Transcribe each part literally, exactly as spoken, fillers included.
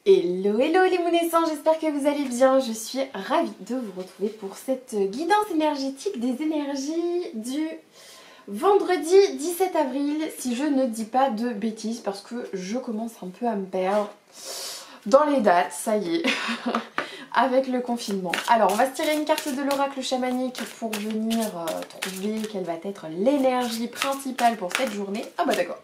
Hello hello les Moonessants, j'espère que vous allez bien. Je suis ravie de vous retrouver pour cette guidance énergétique des énergies du vendredi dix-sept avril, si je ne dis pas de bêtises, parce que je commence un peu à me perdre dans les dates, ça y est, avec le confinement. Alors on va se tirer une carte de l'oracle chamanique pour venir euh, trouver quelle va être l'énergie principale pour cette journée. Ah bah d'accord.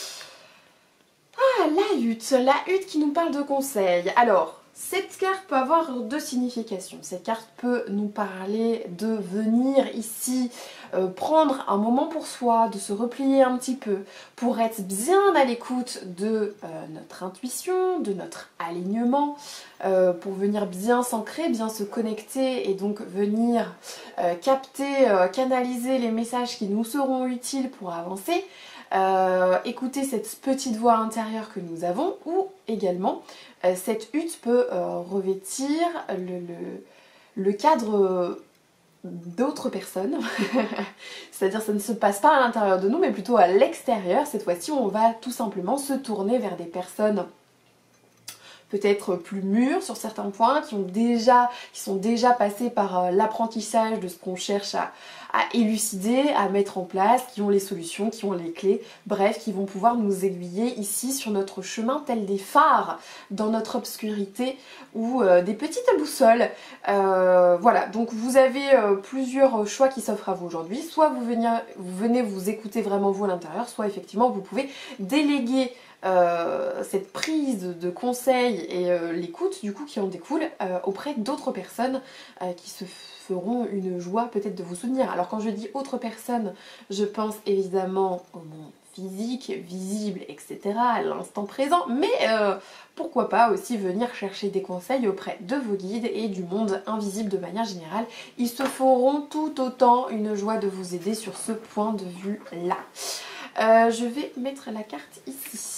Ah, la hutte, la hutte qui nous parle de conseils. Alors, cette carte peut avoir deux significations. Cette carte peut nous parler de venir ici euh, prendre un moment pour soi, de se replier un petit peu, pour être bien à l'écoute de euh, notre intuition, de notre alignement, euh, pour venir bien s'ancrer, bien se connecter et donc venir euh, capter, euh, canaliser les messages qui nous seront utiles pour avancer. Euh, écouter cette petite voix intérieure que nous avons, ou également euh, cette hutte peut euh, revêtir le, le, le cadre d'autres personnes, c'est-à-dire ça ne se passe pas à l'intérieur de nous mais plutôt à l'extérieur. Cette fois-ci on va tout simplement se tourner vers des personnes peut-être plus mûrs sur certains points, qui ont déjà, qui sont déjà passés par euh, l'apprentissage de ce qu'on cherche à, à élucider, à mettre en place, qui ont les solutions, qui ont les clés, bref, qui vont pouvoir nous aiguiller ici sur notre chemin, tels des phares dans notre obscurité ou euh, des petites boussoles. Euh, voilà, donc vous avez euh, plusieurs choix qui s'offrent à vous aujourd'hui. Soit vous venez, vous venez vous écouter vraiment vous à l'intérieur, soit effectivement vous pouvez déléguer Euh, cette prise de conseils et euh, l'écoute du coup qui en découle euh, auprès d'autres personnes euh, qui se feront une joie peut-être de vous soutenir. Alors quand je dis autres personnes, je pense évidemment au monde physique, visible, et cetera à l'instant présent, mais euh, pourquoi pas aussi venir chercher des conseils auprès de vos guides et du monde invisible de manière générale. Ils se feront tout autant une joie de vous aider sur ce point de vue là. Euh, je vais mettre la carte ici.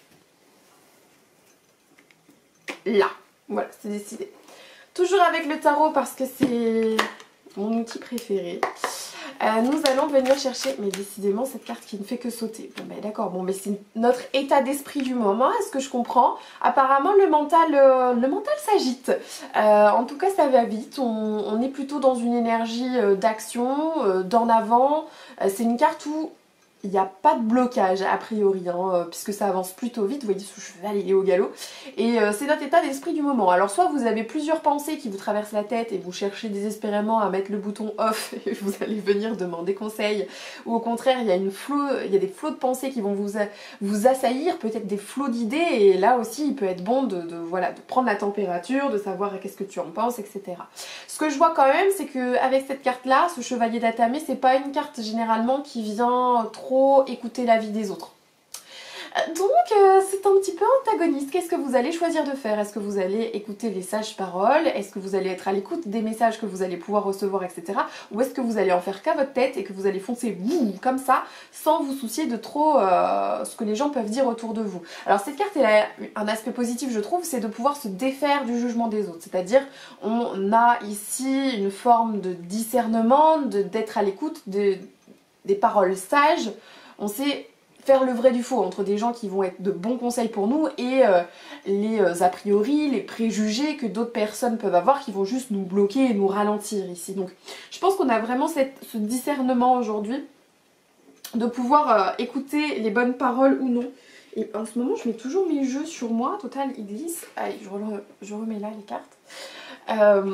Là, voilà, c'est décidé. Toujours avec le tarot parce que c'est mon outil préféré. Euh, nous allons venir chercher, mais décidément cette carte qui ne fait que sauter. Bon ben d'accord, bon mais c'est notre état d'esprit du moment, est-ce que je comprends? Apparemment le mental, euh, le mental s'agite. Euh, en tout cas ça va vite, on, on est plutôt dans une énergie euh, d'action, euh, d'en avant. Euh, c'est une carte où il n'y a pas de blocage a priori, hein, euh, puisque ça avance plutôt vite. Vous voyez, ce cheval il est au galop. Et euh, c'est notre état d'esprit du moment. Alors soit vous avez plusieurs pensées qui vous traversent la tête et vous cherchez désespérément à mettre le bouton off et vous allez venir demander conseil. Ou au contraire, il y a, une flot, il y a des flots de pensées qui vont vous, vous assaillir, peut-être des flots d'idées. Et là aussi, il peut être bon de, de, voilà, de prendre la température, de savoir qu'est-ce que tu en penses, et cetera. Ce que je vois quand même, c'est qu'avec cette carte-là, ce chevalier d'atamé, c'est pas une carte généralement qui vient trop écouter l'avis des autres. Donc euh, c'est un petit peu antagoniste. Qu'est-ce que vous allez choisir de faire? Est-ce que vous allez écouter les sages paroles? Est-ce que vous allez être à l'écoute des messages que vous allez pouvoir recevoir, et cetera. Ou est-ce que vous allez en faire qu'à votre tête et que vous allez foncer boum, comme ça, sans vous soucier de trop euh, ce que les gens peuvent dire autour de vous? Alors cette carte, elle a un aspect positif, je trouve, c'est de pouvoir se défaire du jugement des autres. C'est-à-dire, on a ici une forme de discernement, d'être à l'écoute de, des paroles sages. On sait faire le vrai du faux entre des gens qui vont être de bons conseils pour nous et euh, les euh, a priori, les préjugés que d'autres personnes peuvent avoir qui vont juste nous bloquer et nous ralentir ici. Donc je pense qu'on a vraiment cette, ce discernement aujourd'hui de pouvoir euh, écouter les bonnes paroles ou non. Et en ce moment je mets toujours mes jeux sur moi, total ils glissent. Allez, je, re je remets là les cartes. Euh...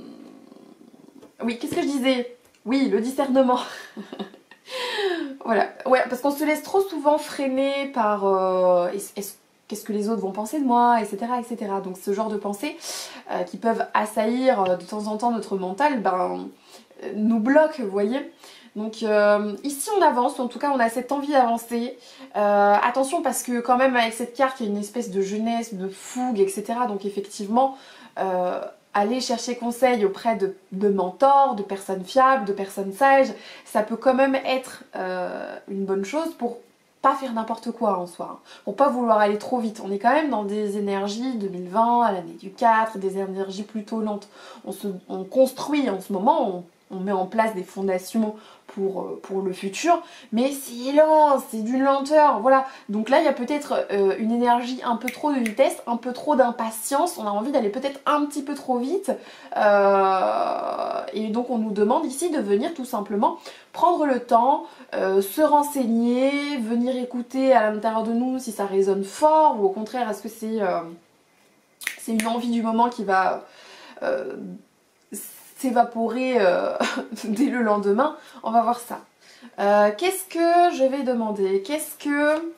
Oui, qu'est-ce que je disais? Oui, le discernement. Voilà, ouais, parce qu'on se laisse trop souvent freiner par euh, qu'est-ce que les autres vont penser de moi, et cetera, et cetera. Donc ce genre de pensées euh, qui peuvent assaillir euh, de temps en temps notre mental, ben, euh, nous bloquent, vous voyez. Donc euh, ici on avance, en tout cas on a cette envie d'avancer. Euh, attention parce que quand même avec cette carte il y a une espèce de jeunesse, de fougue, et cetera. Donc effectivement... Euh, aller chercher conseil auprès de, de mentors, de personnes fiables, de personnes sages, ça peut quand même être euh, une bonne chose pour pas faire n'importe quoi en soi, hein, pour pas vouloir aller trop vite. On est quand même dans des énergies deux mille vingt, à l'année du quatre, des énergies plutôt lentes. On, se, on construit en ce moment, on on met en place des fondations pour, pour le futur, mais c'est lent, c'est d'une lenteur, voilà. Donc là, il y a peut-être euh, une énergie un peu trop de vitesse, un peu trop d'impatience, on a envie d'aller peut-être un petit peu trop vite, euh, et donc on nous demande ici de venir tout simplement prendre le temps, euh, se renseigner, venir écouter à l'intérieur de nous si ça résonne fort, ou au contraire, est-ce que c'est euh, c'est une envie du moment qui va... Euh, s'évaporer euh, dès le lendemain. On va voir ça. Euh, Qu'est-ce que je vais demander? Qu'est-ce que...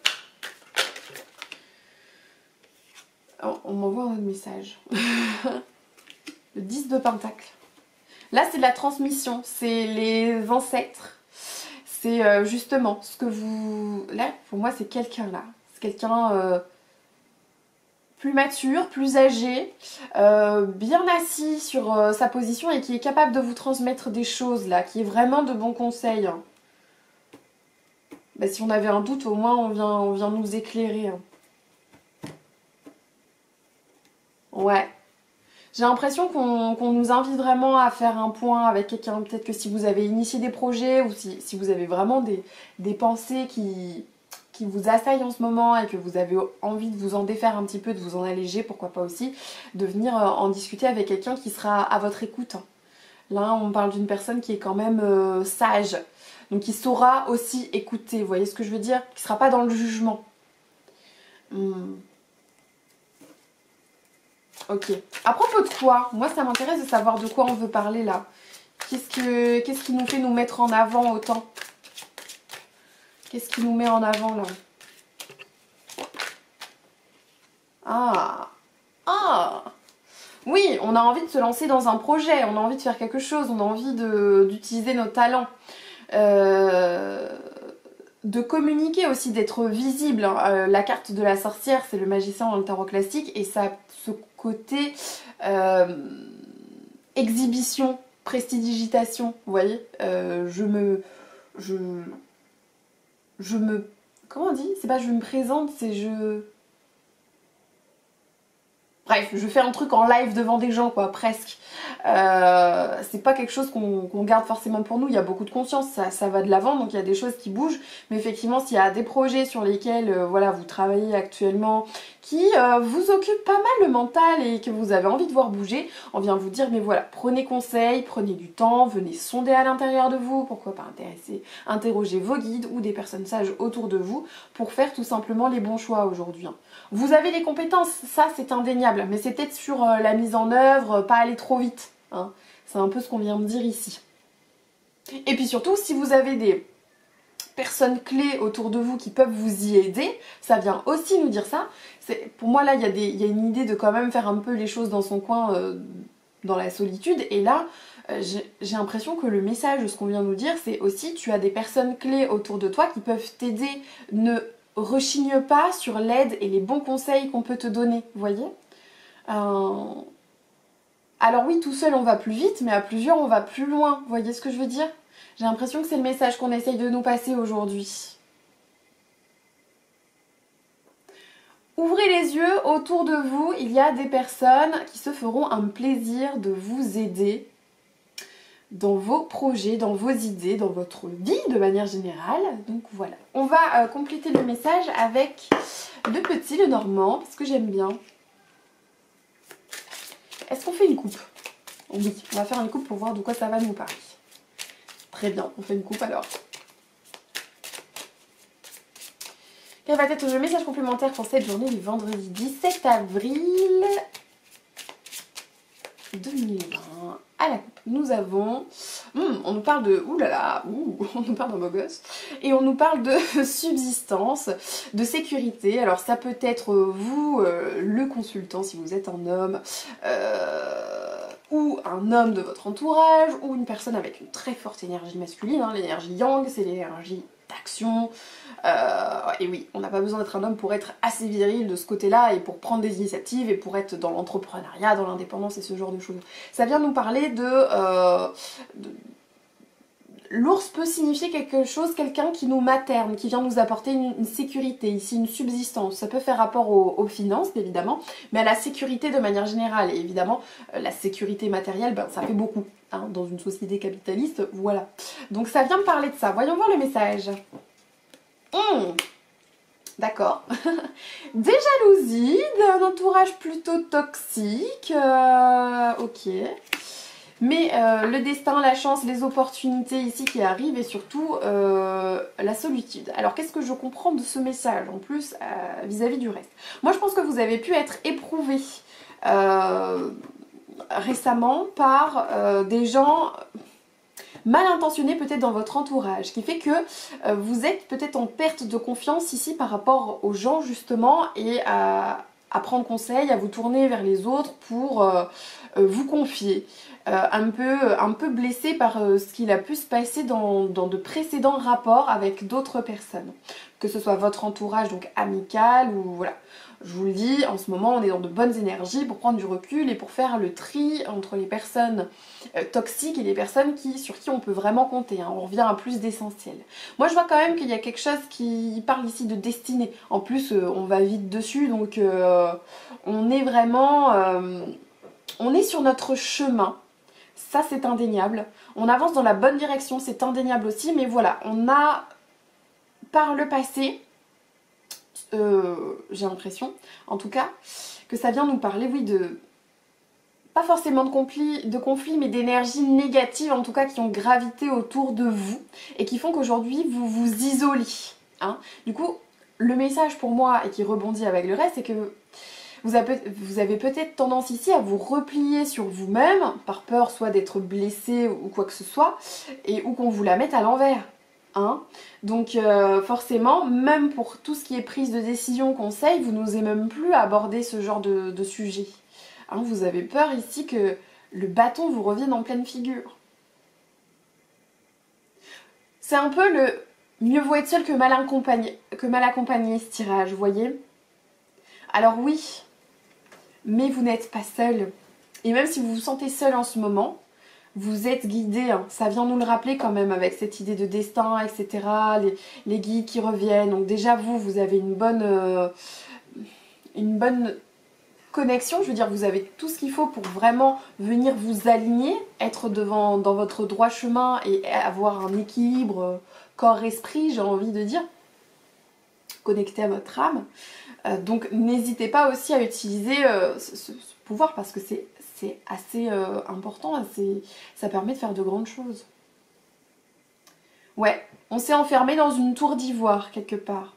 Oh, on m'envoie un autre message. Le dix de pentacle. Là, c'est de la transmission. C'est les ancêtres. C'est euh, justement ce que vous... Là, pour moi, c'est quelqu'un là. C'est quelqu'un... Euh... plus mature, plus âgé, euh, bien assis sur euh, sa position et qui est capable de vous transmettre des choses là, qui est vraiment de bons conseils. Hein. Bah, si on avait un doute, au moins on vient, on vient nous éclairer. Hein. Ouais. J'ai l'impression qu'on qu'on nous invite vraiment à faire un point avec quelqu'un. Peut-être que si vous avez initié des projets ou si, si vous avez vraiment des, des pensées qui... qui vous assaillent en ce moment et que vous avez envie de vous en défaire un petit peu, de vous en alléger, pourquoi pas aussi, de venir en discuter avec quelqu'un qui sera à votre écoute. Là, on parle d'une personne qui est quand même euh, sage, donc qui saura aussi écouter, vous voyez ce que je veux dire? Qui ne sera pas dans le jugement. Hmm. Ok. À propos de quoi? Moi, ça m'intéresse de savoir de quoi on veut parler là. Qu'est-ce que, qu'est-ce qui nous fait nous mettre en avant autant? Qu'est-ce qui nous met en avant là? Ah, ah, oui, on a envie de se lancer dans un projet, on a envie de faire quelque chose, on a envie d'utiliser nos talents. Euh, de communiquer aussi, d'être visible. Euh, la carte de la sorcière, c'est le magicien dans le tarot classique, et ça a ce côté euh, exhibition, prestidigitation, vous voyez. Euh, je me... Je, je me... Comment on dit? C'est pas je me présente, c'est je... Bref, je fais un truc en live devant des gens, quoi, presque. Euh, c'est pas quelque chose qu'on qu'on garde forcément pour nous, il y a beaucoup de conscience, ça, ça va de l'avant, donc il y a des choses qui bougent. Mais effectivement, s'il y a des projets sur lesquels euh, voilà, vous travaillez actuellement, qui euh, vous occupent pas mal le mental et que vous avez envie de voir bouger, on vient vous dire, mais voilà, prenez conseil, prenez du temps, venez sonder à l'intérieur de vous, pourquoi pas intéresser, interroger vos guides ou des personnes sages autour de vous pour faire tout simplement les bons choix aujourd'hui. Hein. Vous avez les compétences, ça c'est indéniable, mais c'est peut-être sur euh, la mise en œuvre, pas aller trop vite. Hein. C'est un peu ce qu'on vient de dire ici. Et puis surtout, si vous avez des personnes clés autour de vous qui peuvent vous y aider, ça vient aussi nous dire ça. Pour moi là, il y, a des, il y a une idée de quand même faire un peu les choses dans son coin, euh, dans la solitude. Et là, euh, j'ai l'impression que le message de ce qu'on vient de nous dire, c'est aussi tu as des personnes clés autour de toi qui peuvent t'aider. Ne rechigne pas sur l'aide et les bons conseils qu'on peut te donner, vous voyez. euh... Alors oui, tout seul on va plus vite, mais à plusieurs on va plus loin, vous voyez ce que je veux dire? J'ai l'impression que c'est le message qu'on essaye de nous passer aujourd'hui. Ouvrez les yeux, autour de vous, il y a des personnes qui se feront un plaisir de vous aider dans vos projets, dans vos idées, dans votre vie de manière générale. Donc voilà, on va euh, compléter le message avec le petit, le normand, parce que j'aime bien. Est-ce qu'on fait une coupe? Oui, on va faire une coupe pour voir de quoi ça va nous parler. Très bien, on fait une coupe alors. Quel va être le message complémentaire pour cette journée du vendredi dix-sept avril deux mille vingt? À la coupe, nous avons... Hum, on nous parle de... Ouh là là, ouh, on nous parle d'un beau gosse. Et on nous parle de subsistance, de sécurité. Alors ça peut être vous, euh, le consultant, si vous êtes un homme, euh, ou un homme de votre entourage, ou une personne avec une très forte énergie masculine. Hein. L'énergie yang, c'est l'énergie d'action. Euh, et oui, on n'a pas besoin d'être un homme pour être assez viril de ce côté-là et pour prendre des initiatives et pour être dans l'entrepreneuriat, dans l'indépendance et ce genre de choses. Ça vient nous parler de, euh, de l'ours peut signifier quelque chose, quelqu'un qui nous materne, qui vient nous apporter une, une sécurité, ici une subsistance. Ça peut faire rapport aux, aux finances, évidemment, mais à la sécurité de manière générale. Et évidemment, euh, la sécurité matérielle, ben, ça fait beaucoup. Hein, dans une société capitaliste, voilà. Donc ça vient me parler de ça. Voyons voir le message. Mmh. D'accord. Des jalousies, d'un entourage plutôt toxique. Euh, ok. Mais euh, le destin, la chance, les opportunités ici qui arrivent et surtout euh, la solitude. Alors qu'est-ce que je comprends de ce message en plus euh, vis-à-vis du reste? Moi je pense que vous avez pu être éprouvé euh, récemment par euh, des gens mal intentionnés peut-être dans votre entourage, qui fait que euh, vous êtes peut-être en perte de confiance ici par rapport aux gens justement et à, à prendre conseil, à vous tourner vers les autres pour euh, euh, vous confier. Euh, un, peu, un peu blessé par euh, ce qu'il a pu se passer dans, dans de précédents rapports avec d'autres personnes. Que ce soit votre entourage donc amical ou voilà. Je vous le dis, en ce moment on est dans de bonnes énergies pour prendre du recul et pour faire le tri entre les personnes euh, toxiques et les personnes qui, sur qui on peut vraiment compter. Hein. On revient à plus d'essentiel. Moi je vois quand même qu'il y a quelque chose qui parle ici de destinée. En plus euh, on va vite dessus donc euh, on est vraiment... Euh, on est sur notre chemin. Ça c'est indéniable. On avance dans la bonne direction, c'est indéniable aussi. Mais voilà, on a par le passé... Euh, j'ai l'impression, en tout cas, que ça vient nous parler, oui, de... pas forcément de conflits, de conflits mais d'énergies négatives, en tout cas, qui ont gravité autour de vous et qui font qu'aujourd'hui, vous vous isolez. Hein. Du coup, le message pour moi, et qui rebondit avec le reste, c'est que vous avez, vous avez peut-être tendance ici à vous replier sur vous-même, par peur soit d'être blessé ou quoi que ce soit, et ou qu'on vous la mette à l'envers. Hein. Donc euh, forcément, même pour tout ce qui est prise de décision, conseil, vous n'osez même plus aborder ce genre de, de sujet. Hein, vous avez peur ici que le bâton vous revienne en pleine figure. C'est un peu le mieux vaut être seul que mal accompagné, que mal accompagné ce tirage, vous voyez. Alors oui, mais vous n'êtes pas seul. Et même si vous vous sentez seul en ce moment, vous êtes guidé, hein. Ça vient nous le rappeler quand même avec cette idée de destin, et cetera. Les, les guides qui reviennent. Donc déjà vous, vous avez une bonne, euh, une bonne connexion. Je veux dire, vous avez tout ce qu'il faut pour vraiment venir vous aligner, être devant, dans votre droit chemin et avoir un équilibre corps-esprit, j'ai envie de dire, connecté à votre âme. Euh, donc n'hésitez pas aussi à utiliser euh, ce, ce pouvoir parce que c'est c'est assez euh, important, assez, ça permet de faire de grandes choses. Ouais, on s'est enfermé dans une tour d'ivoire quelque part.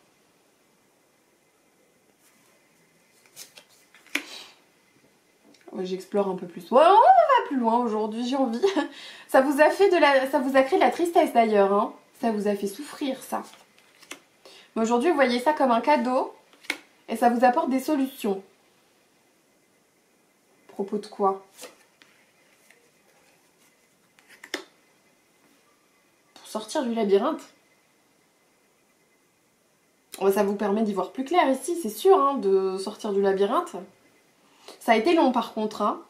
Ouais, j'explore un peu plus. Ouais, on va plus loin aujourd'hui, j'ai envie. Ça vous a fait de la, ça vous a créé de la tristesse d'ailleurs, hein. Ça vous a fait souffrir ça. Mais aujourd'hui, vous voyez ça comme un cadeau et ça vous apporte des solutions. À propos de quoi? Pour sortir du labyrinthe. Ça vous permet d'y voir plus clair ici, c'est sûr, hein, de sortir du labyrinthe. Ça a été long par contre. Hein.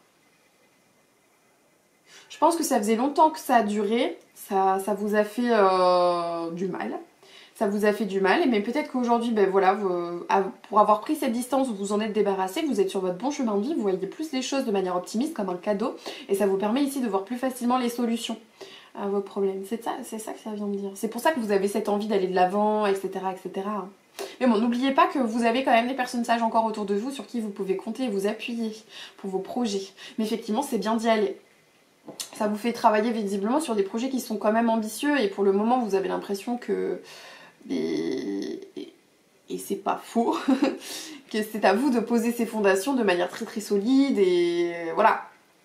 Je pense que ça faisait longtemps que ça a duré. Ça, ça vous a fait euh, du mal. Ça vous a fait du mal, mais peut-être qu'aujourd'hui, ben voilà, vous, pour avoir pris cette distance, vous vous en êtes débarrassé, vous êtes sur votre bon chemin de vie, vous voyez plus les choses de manière optimiste comme un cadeau, et ça vous permet ici de voir plus facilement les solutions à vos problèmes. C'est ça, c'est ça que ça vient de dire. C'est pour ça que vous avez cette envie d'aller de l'avant, et cetera, et cetera. Mais bon, n'oubliez pas que vous avez quand même des personnes sages encore autour de vous sur qui vous pouvez compter et vous appuyer pour vos projets. Mais effectivement, c'est bien d'y aller. Ça vous fait travailler visiblement sur des projets qui sont quand même ambitieux, et pour le moment, vous avez l'impression que... Et, et, et c'est pas faux, que c'est à vous de poser ces fondations de manière très très solide et voilà.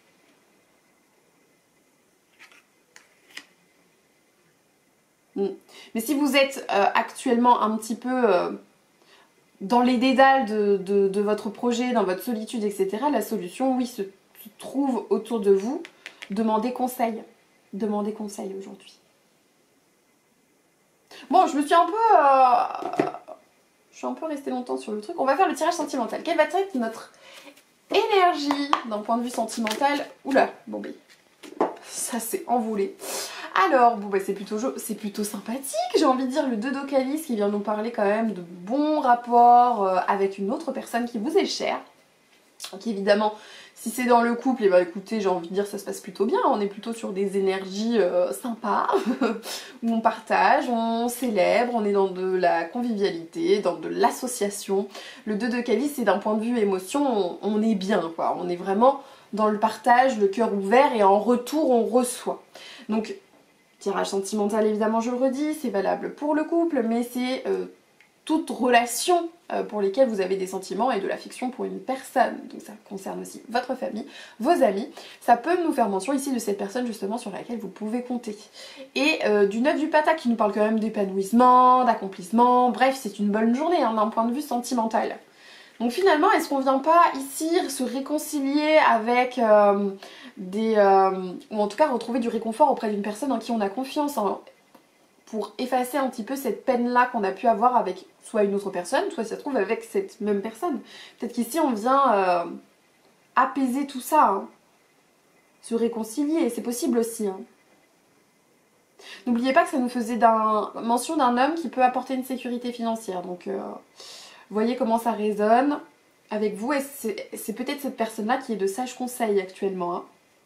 Mais si vous êtes euh, actuellement un petit peu euh, dans les dédales de, de, de votre projet, dans votre solitude, et cetera, la solution, oui, se, se trouve autour de vous. Demandez conseil. Demandez conseil aujourd'hui. Bon, je me suis un peu... Euh, je suis un peu restée longtemps sur le truc. On va faire le tirage sentimental. Quelle va être notre énergie d'un point de vue sentimental? Oula, bon ben, ça s'est envolé. Alors, bon, bah, c'est plutôt, c'est plutôt sympathique, j'ai envie de dire, le deux de calice qui vient nous parler quand même de bons rapports euh, avec une autre personne qui vous est chère. Donc évidemment, si c'est dans le couple, et bah écoutez, j'ai envie de dire ça se passe plutôt bien, on est plutôt sur des énergies euh, sympas, où on partage, on célèbre, on est dans de la convivialité, dans de l'association. Le deux de calice, c'est d'un point de vue émotion, on, on est bien, quoi. On est vraiment dans le partage, le cœur ouvert, et en retour, on reçoit. Donc, tirage sentimental, évidemment, je le redis, c'est valable pour le couple, mais c'est euh, toute relation euh, pour lesquelles vous avez des sentiments et de l'affection pour une personne. Donc ça concerne aussi votre famille, vos amis. Ça peut nous faire mention ici de cette personne justement sur laquelle vous pouvez compter. Et euh, du neuf du pentacle qui nous parle quand même d'épanouissement, d'accomplissement, bref, c'est une bonne journée hein, d'un point de vue sentimental. Donc finalement, est-ce qu'on vient pas ici se réconcilier avec euh, des... Euh, ou en tout cas retrouver du réconfort auprès d'une personne en qui on a confiance hein, pour effacer un petit peu cette peine-là qu'on a pu avoir avec soit une autre personne, soit si ça se trouve avec cette même personne. Peut-être qu'ici on vient euh, apaiser tout ça, hein, se réconcilier, c'est possible aussi. Hein. N'oubliez pas que ça nous faisait d'un, mention d'un homme qui peut apporter une sécurité financière, donc... Euh, voyez comment ça résonne avec vous et c'est peut-être cette personne-là qui est de sage conseil actuellement. Hein.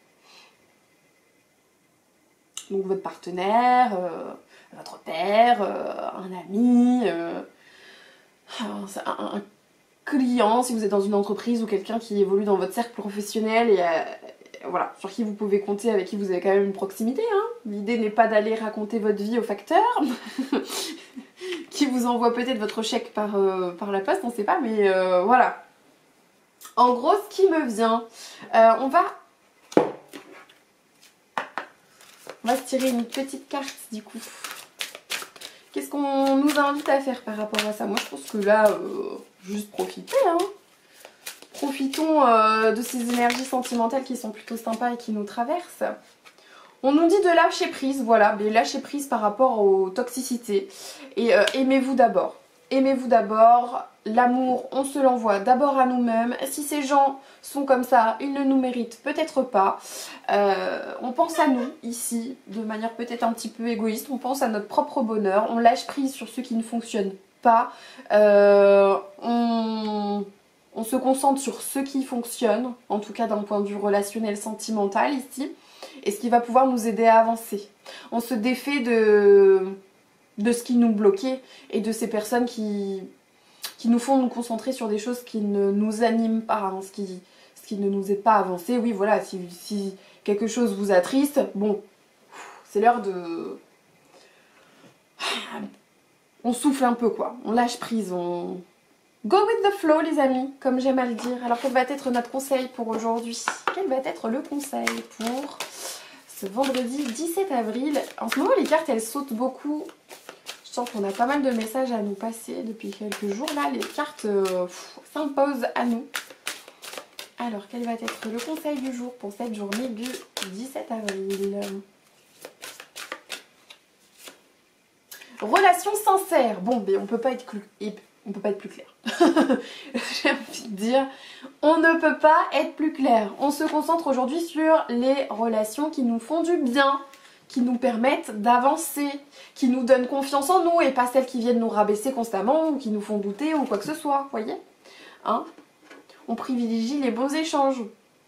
Donc votre partenaire, euh, votre père, euh, un ami, euh, un, un client si vous êtes dans une entreprise ou quelqu'un qui évolue dans votre cercle professionnel et euh, voilà, sur qui vous pouvez compter, avec qui vous avez quand même une proximité. Hein. L'idée n'est pas d'aller raconter votre vie au facteur. Qui vous envoie peut-être votre chèque par, euh, par la poste, on ne sait pas, mais euh, voilà. En gros, ce qui me vient, euh, on va... On va se tirer une petite carte, du coup. Qu'est-ce qu'on nous invite à faire par rapport à ça? Moi, je pense que là, euh, juste profiter, hein. Profitons euh, de ces énergies sentimentales qui sont plutôt sympas et qui nous traversent. On nous dit de lâcher prise, voilà, mais lâcher prise par rapport aux toxicités. Et euh, aimez-vous d'abord. Aimez-vous d'abord. L'amour, on se l'envoie d'abord à nous-mêmes. Si ces gens sont comme ça, ils ne nous méritent peut-être pas. Euh, on pense à nous, ici, de manière peut-être un petit peu égoïste. On pense à notre propre bonheur. On lâche prise sur ce qui ne fonctionne pas. Euh, on... on se concentre sur ce qui fonctionne, en tout cas d'un point de vue relationnel, sentimental, ici. Et ce qui va pouvoir nous aider à avancer. On se défait de, de ce qui nous bloquait et de ces personnes qui, qui nous font nous concentrer sur des choses qui ne nous animent pas, hein, ce, qui, ce qui ne nous aide pas à avancer. Oui, voilà, si, si quelque chose vous attriste, bon, c'est l'heure de... On souffle un peu, quoi. On lâche prise, on... Go with the flow, les amis, comme j'aime à le dire. Alors, quel va être notre conseil pour aujourd'hui? Quel va être le conseil pour ce vendredi dix-sept avril? En ce moment, les cartes, elles sautent beaucoup. Je sens qu'on a pas mal de messages à nous passer depuis quelques jours. Là, les cartes euh, s'imposent à nous. Alors, quel va être le conseil du jour pour cette journée du dix-sept avril? Relation sincère. Bon, mais on peut pas être... On peut pas être plus clair. J'ai envie de dire, on ne peut pas être plus clair. On se concentre aujourd'hui sur les relations qui nous font du bien, qui nous permettent d'avancer, qui nous donnent confiance en nous et pas celles qui viennent nous rabaisser constamment ou qui nous font douter ou quoi que ce soit, voyez, hein? On privilégie les bons échanges.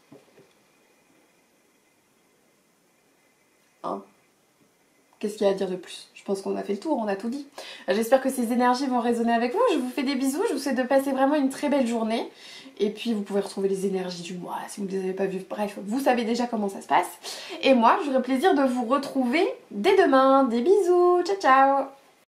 Hein? Qu'est-ce qu'il y a à dire de plus? Je pense qu'on a fait le tour, on a tout dit. J'espère que ces énergies vont résonner avec vous. Je vous fais des bisous, je vous souhaite de passer vraiment une très belle journée. Et puis vous pouvez retrouver les énergies du mois si vous ne les avez pas vues. Bref, vous savez déjà comment ça se passe. Et moi, j'aurai plaisir de vous retrouver dès demain. Des bisous, ciao ciao.